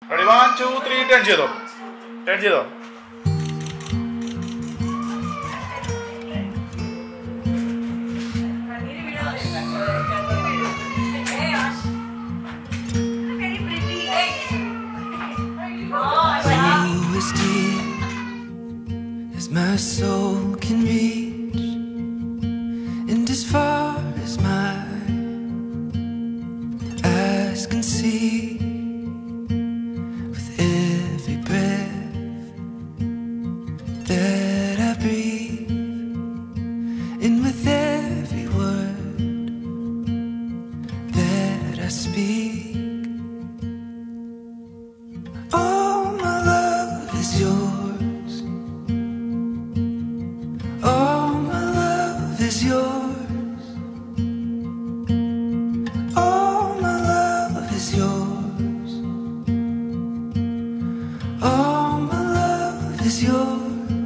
Ready? 1, 2, 3, turn ചെയ്തോ. Turn ചെയ്തോ. My soul can reach, and as far as my eyes can see, with every breath that I breathe, and with every word that I speak, all my love is yours. All my love is yours. All my love is yours. All my love is yours.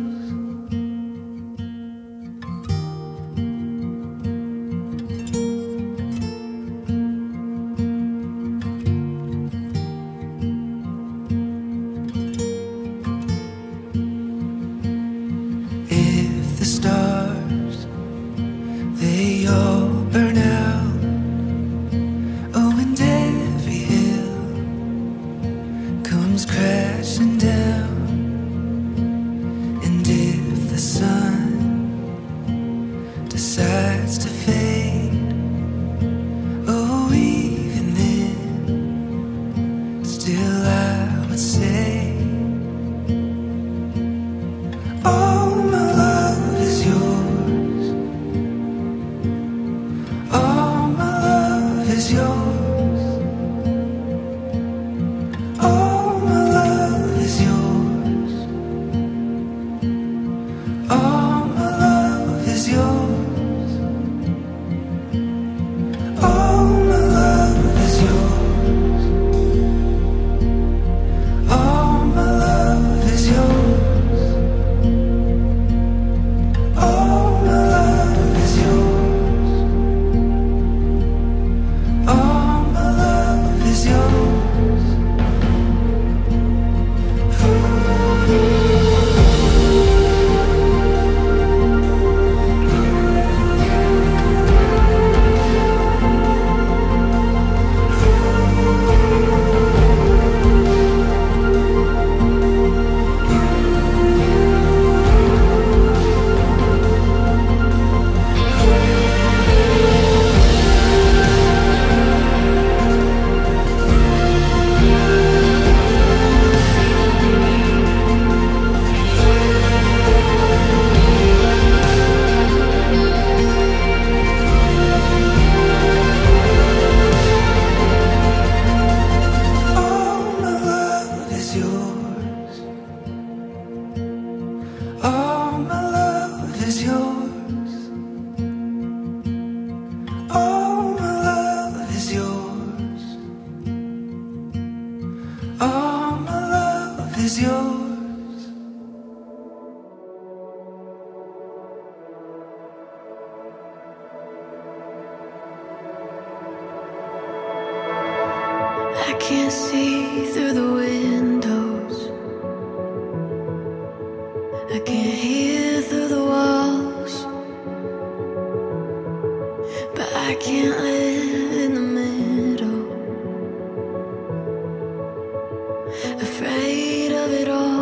The stars, they all burn out. Oh, and every hill comes crashing down. And if the sun decides to fade, oh, even then, still I would say, all my love is yours. All my love is yours. All my love is yours. All my love is yours. All my love is yours. All my love is yours. All my love is yours. All my love is yours. All my love is yours. All my love is yours. All my love is yours. I can't see through the windows. I can't hear through the walls, but I can't live in the middle, afraid of it all.